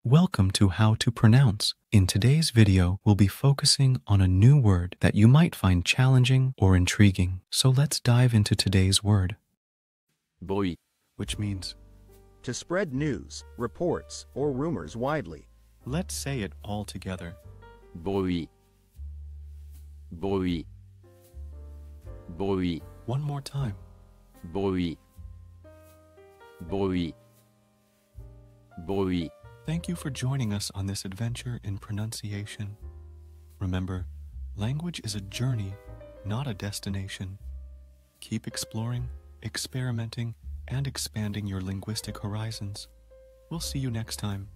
Welcome to How to Pronounce. In today's video, we'll be focusing on a new word that you might find challenging or intriguing. So let's dive into today's word. Bruit. Which means, to spread news, reports, or rumors widely. let's say it all together. Bruit. Bruit. Bruit. One more time. Bruit. Bruit. Bruit. Thank you for joining us on this adventure in pronunciation. Remember, language is a journey, not a destination. Keep exploring, experimenting, and expanding your linguistic horizons. We'll see you next time.